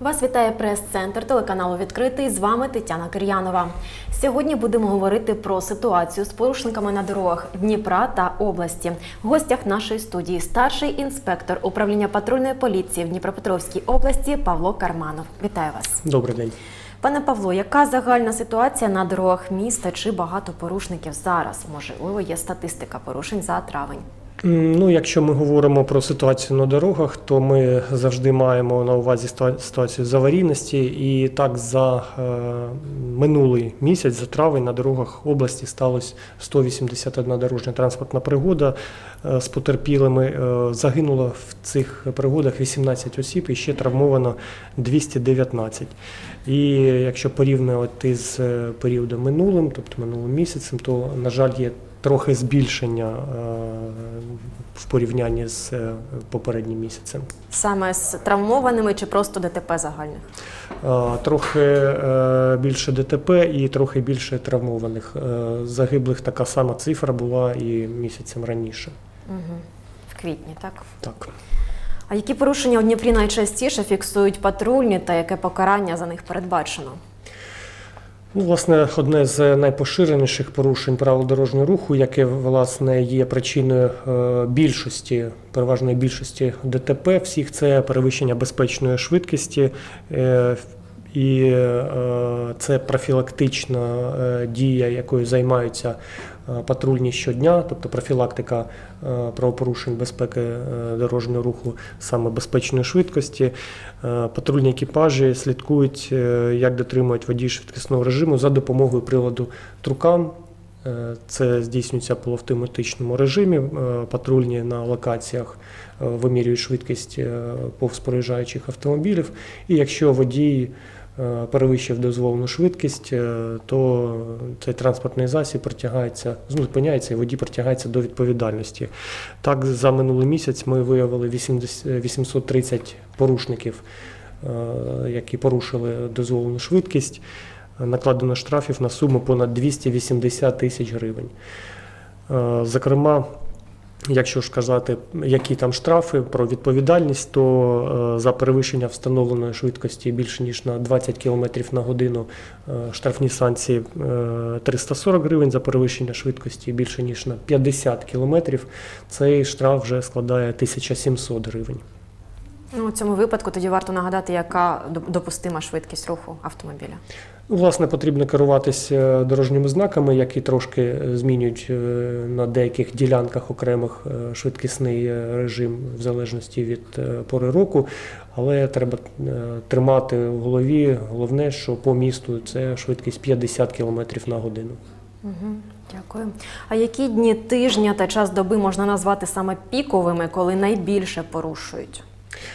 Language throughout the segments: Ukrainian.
Вас вітає прес-центр телеканалу «Відкритий». З вами Тетяна Кир'янова. Сьогодні будемо говорити про ситуацію з порушниками на дорогах Дніпра та області. В гостях нашої студії старший інспектор управління патрульної поліції в Дніпропетровській області Павло Карманов. Вітаю вас. Добрий день. Пане Павло, яка загальна ситуація на дорогах міста? Чи багато порушників зараз? Можливо, є статистика порушень за травень? Якщо ми говоримо про ситуацію на дорогах, то ми завжди маємо на увазі ситуацію з аварійності. І так, за минулий місяць, за травень, на дорогах області сталося 181 дорожня транспортна пригода з потерпілими. Загинуло в цих пригодах 18 осіб і ще травмовано 219. І якщо порівнювати з періодом минулим, тобто минулим місяцем, то, на жаль, є трохи збільшення в порівнянні з попереднім місяцем. Саме з травмованими чи просто ДТП загальних? Трохи більше ДТП і трохи більше травмованих. Загиблих така сама цифра була і місяцем раніше. Угу. В квітні, так? Так. А які порушення у Дніпрі найчастіше фіксують патрульні та яке покарання за них передбачено? Власне, одне з найпоширеніших порушень правил дорожнього руху, яке, власне, є причиною більшості, переважної більшості ДТП всіх, це перевищення безпечної швидкості. І це профілактична дія, якою займаються патрульні щодня, тобто профілактика правопорушень безпеки дорожнього руху, саме безпечної швидкості. Патрульні екіпажі слідкують, як дотримують водії швидкісного режиму за допомогою приладу Трукам. Це здійснюється по автоматичному режимі. Патрульні на локаціях вимірюють швидкість повз проїжджаючих автомобілів. І якщо водій перевищив дозволену швидкість, то цей транспортний засіб зупиняється і водій притягається до відповідальності. Так, за минулий місяць ми виявили 830 порушників, які порушили дозволену швидкість. Накладено штрафів на суму понад 280 тисяч гривень. Зокрема, якщо ж казати, які там штрафи про відповідальність, то за перевищення встановленої швидкості більше ніж на 20 км на годину штрафні санкції 340 гривень, за перевищення швидкості більше ніж на 50 км цей штраф вже складає 1700 гривень. У цьому випадку тоді варто нагадати, яка допустима швидкість руху автомобіля. Власне, потрібно керуватися дорожніми знаками, які трошки змінюють на деяких ділянках окремих швидкісний режим в залежності від пори року, але треба тримати в голові, головне, що по місту це швидкість 50 км на годину. Угу, дякую. А які дні тижня та час доби можна назвати саме піковими, коли найбільше порушують?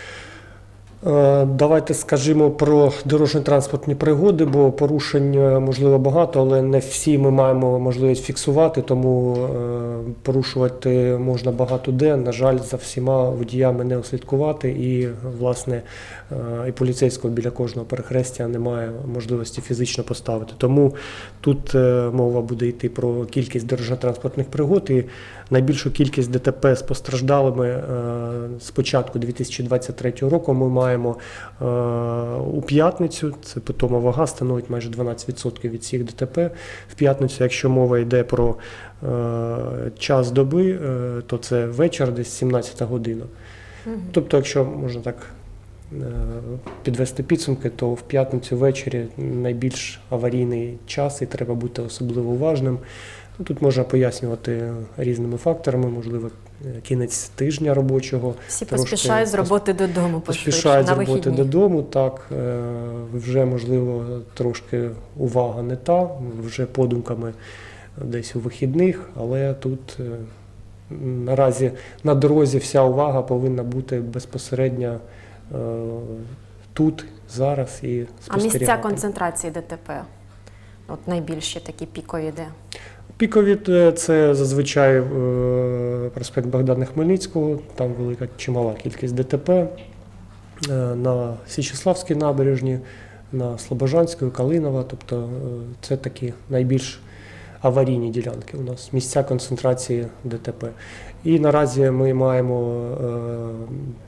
Давайте скажімо про дорожньо-транспортні пригоди, бо порушень можливо багато, але не всі ми маємо можливість фіксувати, тому порушувати можна багато де. На жаль, за всіма водіями не ослідкувати і, власне, і поліцейського біля кожного перехрестя немає можливості фізично поставити. Тому тут мова буде йти про кількість дорожньо-транспортних пригод і найбільшу кількість ДТП з постраждалими з початку 2023 року ми маємо у п'ятницю, це питома вага, становить майже 12% від всіх ДТП. В п'ятницю, якщо мова йде про час доби, то це вечір, десь 17 година. Тобто, якщо можна так підвести підсумки, то в п'ятницю ввечері найбільш аварійний час і треба бути особливо уважним. Тут можна пояснювати різними факторами, можливо, кінець тижня робочого. Всі поспішають з роботи додому. Поспішають з роботи додому, так. Вже, можливо, трошки увага не та, вже подумками десь у вихідних, але тут наразі на дорозі вся увага повинна бути безпосередньо тут, зараз і спостерігати. А місця концентрації ДТП? От найбільші такі пікові де? Пікові – це зазвичай проспект Богдана Хмельницького, там велика чимала кількість ДТП, на Січеславській набережні, на Слобожанської, Калинова, тобто це такі найбільш аварійні ділянки у нас, місця концентрації ДТП. І наразі ми маємо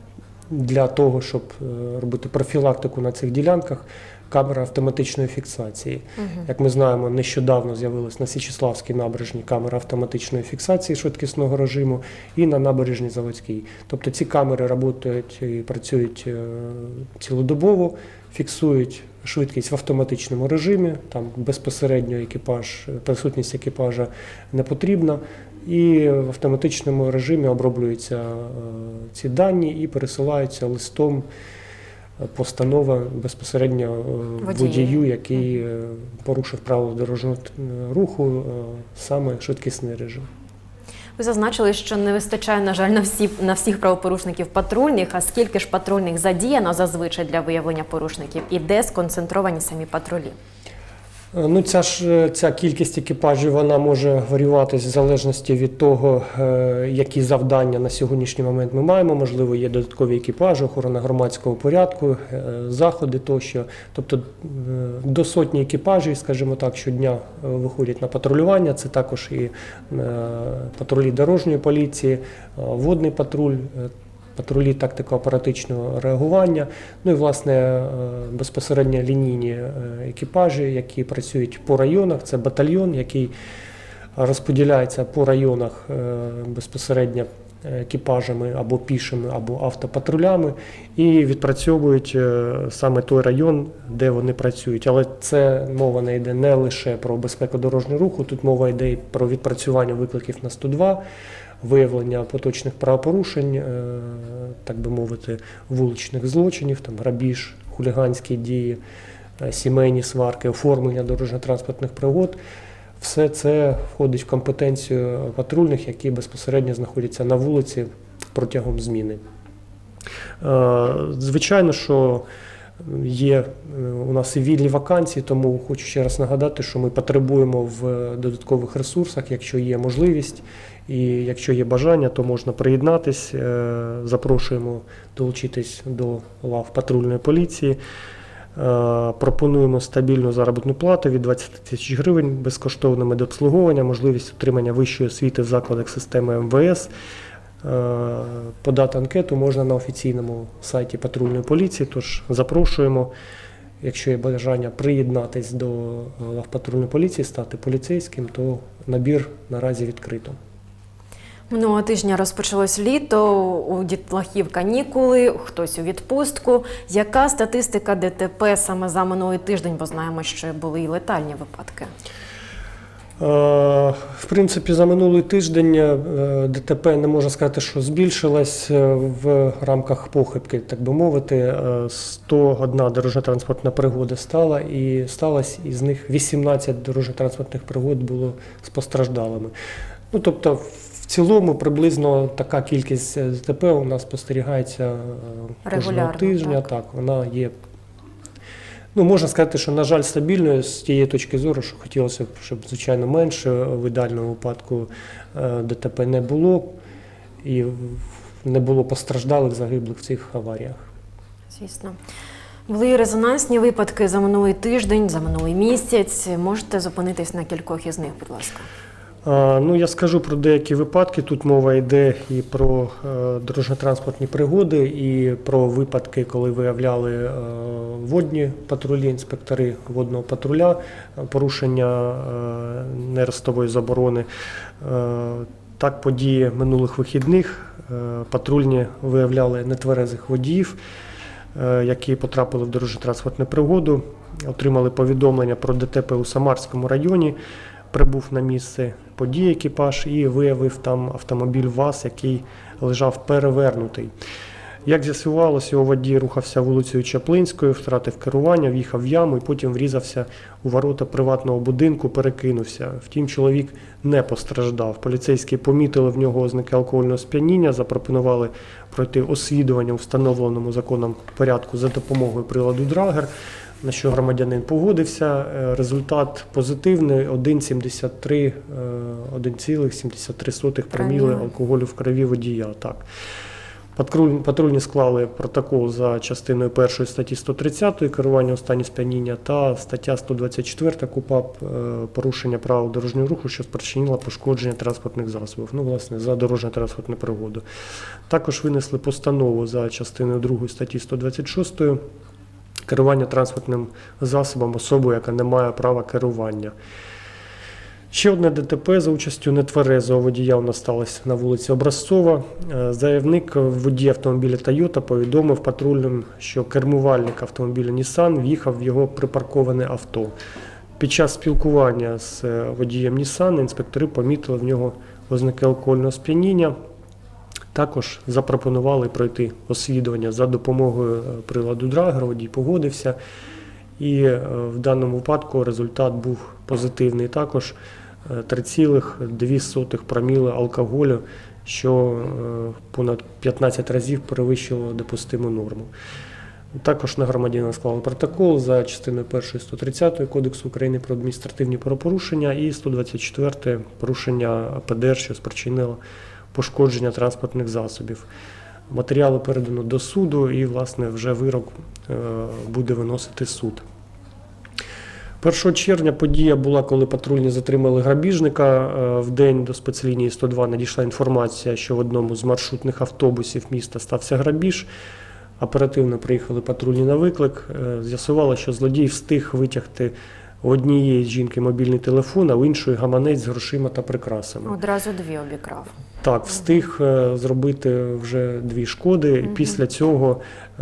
для того, щоб робити профілактику на цих ділянках, камера автоматичної фіксації. Як ми знаємо, нещодавно з'явилась на Січеславській набережній камера автоматичної фіксації швидкісного режиму і на набережній Заводській. Тобто ці камери працюють цілодобово, фіксують швидкість в автоматичному режимі, там безпосередньо присутність екіпажа не потрібна, і в автоматичному режимі оброблюються ці дані і пересилаються листом постанова безпосередньо водію, який порушив правила дорожнього руху, саме швидкісний режим. Ви зазначили, що не вистачає, на жаль, на всіх правопорушників патрульних, а скільки ж патрульних задіяно зазвичай для виявлення порушників і де сконцентровані самі патрулі? Ну, ця кількість екіпажів вона може варіюватися в залежності від того, які завдання на сьогоднішній момент ми маємо. Можливо, є додаткові екіпажі, охорона громадського порядку, заходи тощо. Тобто до сотні екіпажів, скажімо так, щодня виходять на патрулювання. Це також і патрулі дорожньої поліції, водний патруль, патрулі тактико-оператичного реагування, ну і, власне, безпосередньо лінійні екіпажі, які працюють по районах. Це батальйон, який розподіляється по районах безпосередньо екіпажами або пішими, або автопатрулями і відпрацьовують саме той район, де вони працюють. Але це мова не йде не лише про безпеку дорожнього руху, тут мова йде і про відпрацювання викликів на 102, виявлення поточних правопорушень, так би мовити, вуличних злочинів, там грабіж, хуліганські дії, сімейні сварки, оформлення дорожньо-транспортних пригод. Все це входить в компетенцію патрульних, які безпосередньо знаходяться на вулиці протягом зміни. Звичайно, що є у нас і вільні вакансії, тому хочу ще раз нагадати, що ми потребуємо в додаткових ресурсах, якщо є можливість і якщо є бажання, то можна приєднатись. Запрошуємо долучитись до лав патрульної поліції. Пропонуємо стабільну заробітну плату від 20 тисяч гривень, безкоштовне медобслуговування, можливість отримання вищої освіти в закладах системи МВС. Подати анкету можна на офіційному сайті патрульної поліції, тож запрошуємо, якщо є бажання приєднатись до лав патрульної поліції, стати поліцейським, то набір наразі відкрито. Минулого тижня розпочалось літо, у дітлахів канікули, хтось у відпустку. Яка статистика ДТП саме за минулий тиждень, бо знаємо, що були і летальні випадки? В принципі, за минулий тиждень ДТП не можна сказати, що збільшилось в рамках похибки, так би мовити. 101 дорожньо-транспортна пригода стала, і сталося із них 18 дорожньо-транспортних пригод було з постраждалими. Ну, тобто, в цілому приблизно така кількість ДТП у нас спостерігається кожного тижня. Так, вона є. Ну, можна сказати, що, на жаль, стабільною з тієї точки зору, що хотілося б, щоб, звичайно, менше в ідеальному випадку ДТП не було і не було постраждалих, загиблих в цих аваріях. Звісно. Були резонансні випадки за минулий тиждень, за минулий місяць. Можете зупинитись на кількох із них, будь ласка? Ну, я скажу про деякі випадки. Тут мова йде і про дорожньо-транспортні пригоди, і про випадки, коли виявляли водні патрулі, інспектори водного патруля, порушення нерестової заборони. Так, події минулих вихідних. Патрульні виявляли нетверезих водіїв, які потрапили в дорожньо-транспортну пригоду, отримали повідомлення про ДТП у Самарському районі. Прибув на місце події екіпаж і виявив там автомобіль ВАЗ, який лежав перевернутий. Як з'ясувалося, його водій рухався вулицею Чаплинською, втратив керування, в'їхав в яму і потім врізався у ворота приватного будинку, перекинувся. Втім, чоловік не постраждав. Поліцейські помітили в нього ознаки алкогольного сп'яніння, запропонували пройти освідування у встановленому законом порядку за допомогою приладу Драгер, на що громадянин погодився. Результат позитивний – 1,73 проміли алкоголю в крові водія. Так. Патрульні склали протокол за частиною 1 статті 130 керування у стані сп'яніння та стаття 124 КУпАП порушення правил дорожнього руху, що спричинило пошкодження транспортних засобів, власне, за дорожньо-транспортну пригоду. Також винесли постанову за частиною 2 статті 126 керування транспортним засобом особою, яка не має права керування. Ще одне ДТП за участю нетверезого водія у нас сталося на вулиці Образцова. Заявник водій автомобіля Toyota повідомив патрульним, що кермувальник автомобіля Nissan в'їхав в його припарковане авто. Під час спілкування з водієм Nissan інспектори помітили в нього ознаки алкогольного сп'яніння. Також запропонували пройти освідування за допомогою приладу Драгер, водій погодився. І в даному випадку результат був позитивний. Також 3,2 проміли алкоголю, що понад 15 разів перевищило допустиму норму. Також на громадянина склали протокол за частиною 1 130 Кодексу України про адміністративні правопорушення і 124 порушення ПДР, що спричинило пошкодження транспортних засобів. Матеріали передано до суду і, власне, вже вирок буде виносити суд. 1 червня подія була, коли патрульні затримали грабіжника. В день до спецлінії 102 надійшла інформація, що в одному з маршрутних автобусів міста стався грабіж. Оперативно приїхали патрульні на виклик. З'ясувало, що злодій встиг витягти у однієї жінки мобільний телефон, а у іншої гаманець з грошима та прикрасами. Одразу дві обікрав. Так, встиг зробити вже 2 шкоди. І після цього,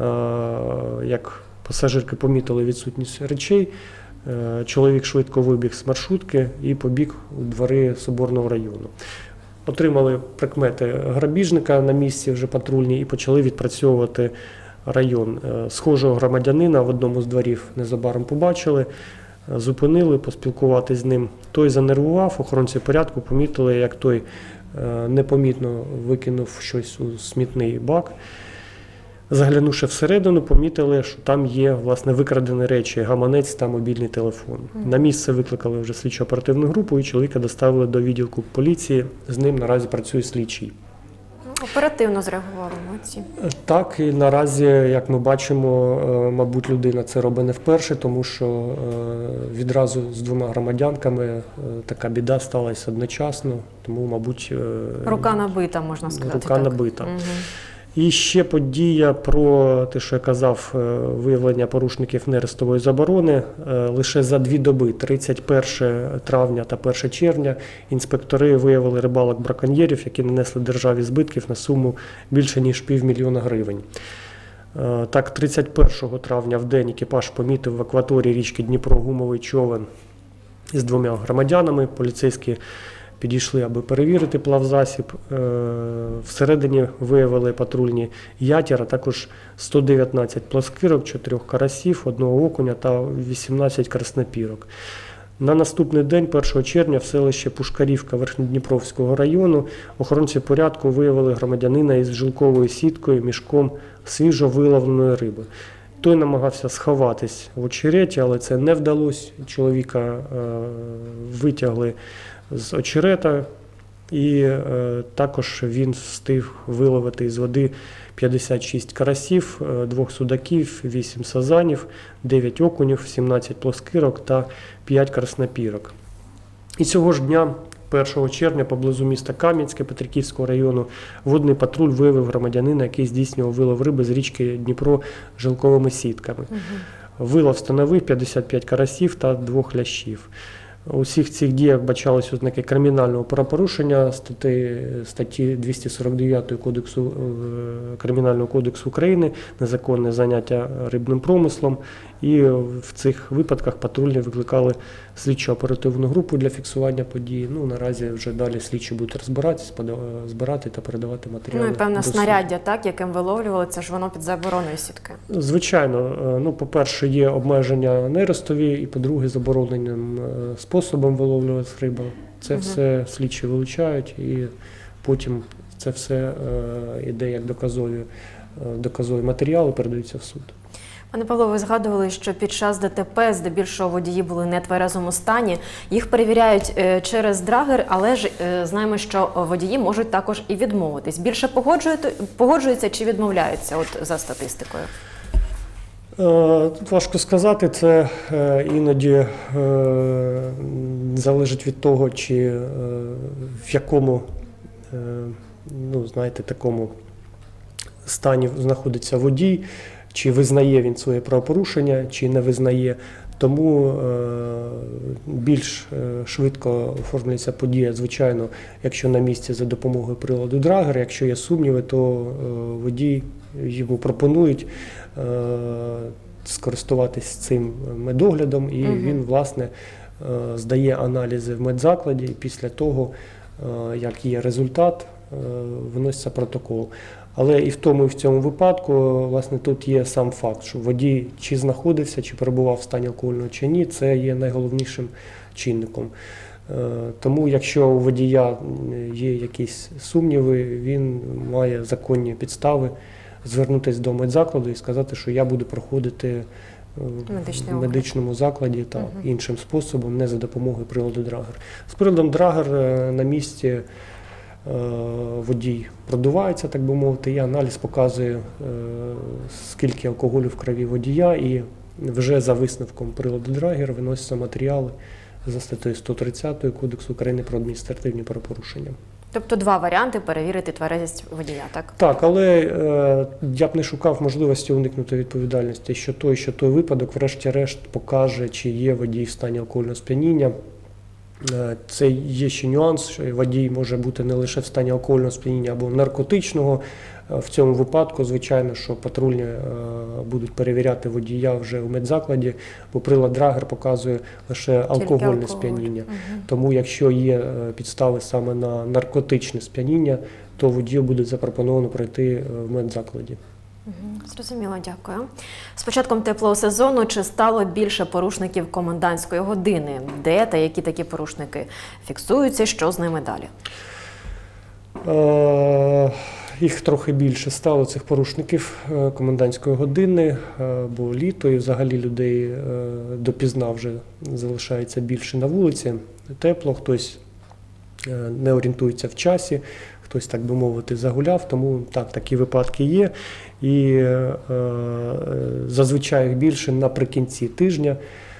як пасажирки помітили відсутність речей, чоловік швидко вибіг з маршрутки і побіг у двори Соборного району. Отримали прикмети грабіжника на місці вже патрульні і почали відпрацьовувати район. Схожого громадянина в одному з дворів незабаром побачили, зупинили, поспілкуватись з ним. Той занервував, охоронці порядку помітили, як той непомітно викинув щось у смітний бак. Заглянувши всередину, помітили, що там є, власне, викрадені речі, гаманець та мобільний телефон. На місце викликали вже слідчо-оперативну групу і чоловіка доставили до відділку поліції. З ним наразі працює слідчий. Оперативно зреагували молодці. Так, і наразі, як ми бачимо, мабуть, людина це робить не вперше, тому що відразу з 2 громадянками така біда сталася одночасно, тому, мабуть… Рука набита, можна сказати. Рука набита. Угу. І ще подія про те, що я казав, виявлення порушників нерестової заборони. Лише за 2 доби, 31 травня та 1 червня, інспектори виявили рибалок-браконьєрів, які нанесли державі збитків на суму більше ніж $500 000 гривень. Так, 31 травня в день екіпаж помітив в акваторії річки Дніпро гумовий човен із 2 громадянами. Поліцейські підійшли, аби перевірити плавзасіб. Всередині виявили патрульні ятір, а також 119 плоскирок, 4 карасів, 1 окуня та 18 краснопірок. На наступний день, 1 червня, в селищі Пушкарівка Верхньодніпровського району охоронці порядку виявили громадянина із жилковою сіткою, мішком свіжо виловленої риби. Той намагався сховатись в очереті, але це не вдалося. Чоловіка витягли з очерета, і також він встиг виловити із води 56 карасів, 2 судаків, 8 сазанів, 9 окунів, 17 плоскирок та 5 краснопірок. І цього ж дня, 1 червня, поблизу міста Кам'янське Петриківського району, водний патруль виявив громадянина, який здійснював вилов риби з річки Дніпро жилковими сітками. Вилов становив 55 карасів та 2 лящів. У всіх цих діях бачались ознаки кримінального правопорушення статті 249 Кримінального кодексу України «Незаконне заняття рибним промислом». І в цих випадках патрульні викликали слідчо-оперативну групу для фіксування події. Наразі вже далі слідчі будуть розбиратися, збирати та передавати матеріали. І певне снаряддя, так, яким виловлювали, це ж воно під забороною сітки? Звичайно. По-перше, є обмеження нерестові, і, по-друге, забороненим способом виловлювати рибу. Це все слідчі вилучають, і потім це все йде як доказові матеріали, передаються в суд. Пане Павло, ви згадували, що під час ДТП здебільшого водії були не в тверезому стані. Їх перевіряють через драгер, але ж знаємо, що водії можуть також і відмовитись. Більше погоджуються чи відмовляються за статистикою? Тут важко сказати, це іноді залежить від того, чи в якому, такому стані знаходиться водій, чи визнає він своє правопорушення, чи не визнає. Тому більш швидко оформлюється подія, звичайно, якщо на місці за допомогою приладу драгер. Якщо є сумніви, то водій йому пропонують скористуватись цим медоглядом, і він, власне, здає аналізи в медзакладі, і після того, як є результат, виноситься протокол. Але і в тому, і в цьому випадку, власне, тут є сам факт, що водій чи знаходився, чи перебував в стані алкогольного чи ні, це є найголовнішим чинником. Тому, якщо у водія є якісь сумніви, він має законні підстави звернутися до медзакладу і сказати, що я буду проходити в медичному закладі та іншим способом, не за допомогою приладу драгер. З приладом драгер на місці водій продувається, так би мовити, і аналіз показує, скільки алкоголю в крові водія, і вже за висновком приладу драгер виносяться матеріали за статтею 130 Кодексу України про адміністративні правопорушення. Тобто два варіанти перевірити тверезість водія, так? Так, але я б не шукав можливості уникнути відповідальності, що той випадок врешті-решт покаже, чи є водій в стані алкогольного сп'яніння. Це є ще нюанс, що водій може бути не лише в стані алкогольного сп'яніння або наркотичного. В цьому випадку, звичайно, що патрульні будуть перевіряти водія вже у медзакладі, бо прилад драгер показує лише алкогольне сп'яніння. Тому якщо є підстави саме на наркотичне сп'яніння, то водію буде запропоновано пройти в медзакладі. Зрозуміло, дякую. З початком теплого сезону чи стало більше порушників комендантської години? Де та які такі порушники фіксуються, що з ними далі? Їх трохи більше стало, цих порушників комендантської години, бо літо і взагалі людей допізна вже залишається більше на вулиці. Тепло, хтось не орієнтується в часі, хтось, так би мовити, загуляв, тому так, такі випадки є. І зазвичай їх більше наприкінці тижня.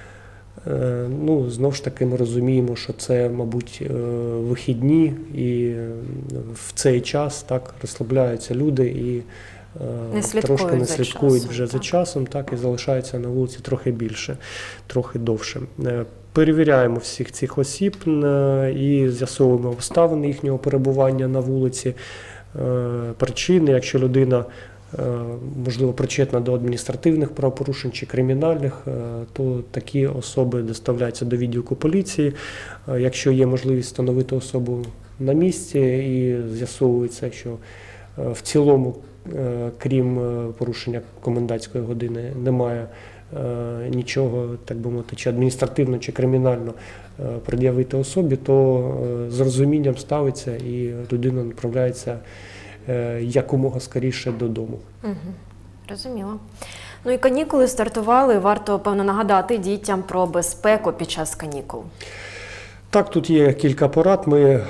Знову ж таки, ми розуміємо, що це, мабуть, вихідні, і в цей час так розслабляються люди і трошки не слідкують вже за часом, так, і залишаються на вулиці трохи більше, трохи довше. Перевіряємо всіх цих осіб і з'ясовуємо обставини їхнього перебування на вулиці, причини, якщо людина можливо причетна до адміністративних правопорушень чи кримінальних, то такі особи доставляються до відділку поліції. Якщо є можливість встановити особу на місці і з'ясовується, що в цілому, крім порушення комендантської години, немає нічого, так би мовити, чи адміністративно, чи кримінально пред'явити особі, то з розумінням ставиться і людина направляється якомога скоріше додому. Розуміло. Ну і канікули стартували. Варто, певно, нагадати дітям про безпеку під час канікул. Так, тут є кілька порад. Ми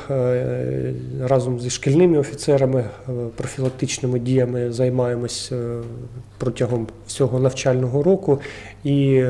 разом зі шкільними офіцерами профілактичними діями займаємось протягом всього навчального року і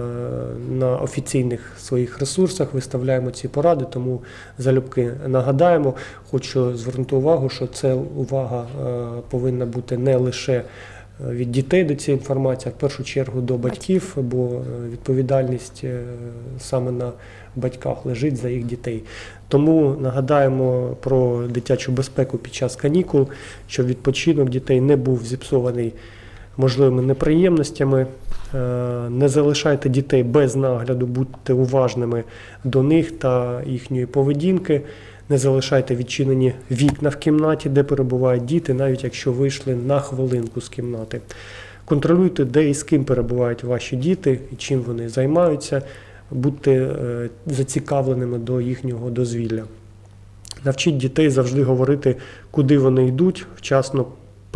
на офіційних своїх ресурсах виставляємо ці поради, тому залюбки нагадаємо. Хочу звернути увагу, що ця увага повинна бути не лише від дітей до цієї інформації, а в першу чергу до батьків, бо відповідальність саме на батьках лежить за їх дітей. Тому нагадаємо про дитячу безпеку під час канікул, щоб відпочинок дітей не був зіпсований можливими неприємностями. Не залишайте дітей без нагляду, будьте уважними до них та їхньої поведінки. Не залишайте відчинені вікна в кімнаті, де перебувають діти, навіть якщо вийшли на хвилинку з кімнати. Контролюйте, де і з ким перебувають ваші діти і чим вони займаються. Будьте зацікавленими до їхнього дозвілля. Навчіть дітей завжди говорити, куди вони йдуть, вчасно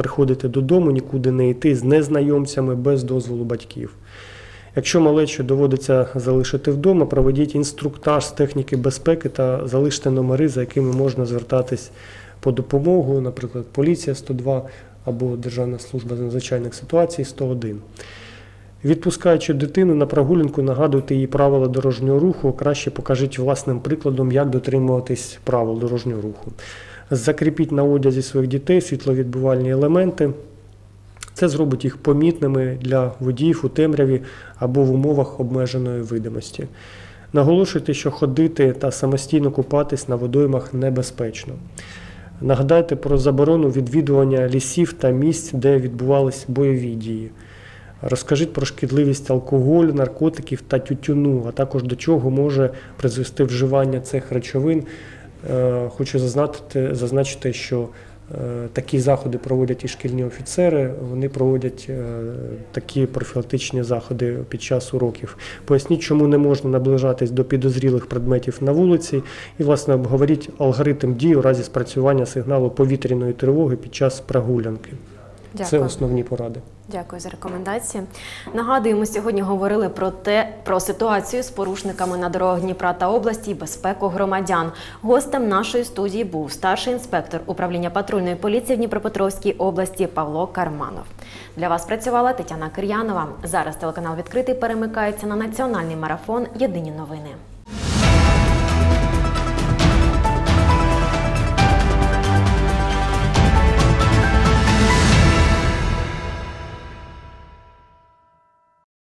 приходити додому, нікуди не йти з незнайомцями, без дозволу батьків. Якщо малечу доводиться залишити вдома, проведіть інструктаж з техніки безпеки та залиште номери, за якими можна звертатись по допомогу, наприклад, поліція 102 або Державна служба з надзвичайних ситуацій 101. Відпускаючи дитину на прогулянку, нагадуйте їй правила дорожнього руху, краще покажіть власним прикладом, як дотримуватись правил дорожнього руху. Закріпіть на одязі своїх дітей світловідбивальні елементи. Це зробить їх помітними для водіїв у темряві або в умовах обмеженої видимості. Наголошуйте, що ходити та самостійно купатись на водоймах небезпечно. Нагадайте про заборону відвідування лісів та місць, де відбувались бойові дії. Розкажіть про шкідливість алкоголю, наркотиків та тютюну, а також до чого може призвести вживання цих речовин. Хочу зазначити, що такі заходи проводять і шкільні офіцери, вони проводять такі профілактичні заходи під час уроків. Поясніть, чому не можна наближатись до підозрілих предметів на вулиці і, власне, обговоріть алгоритм дій у разі спрацювання сигналу повітряної тривоги під час прогулянки. Дякую. Це основні поради. Дякую за рекомендації. Нагадуємо, сьогодні говорили про ситуацію з порушниками на дорогах Дніпра та області і безпеку громадян. Гостем нашої студії був старший інспектор управління патрульної поліції в Дніпропетровській області Павло Карманов. Для вас працювала Тетяна Кир'янова. Зараз телеканал «Відкритий» перемикається на національний марафон «Єдині новини».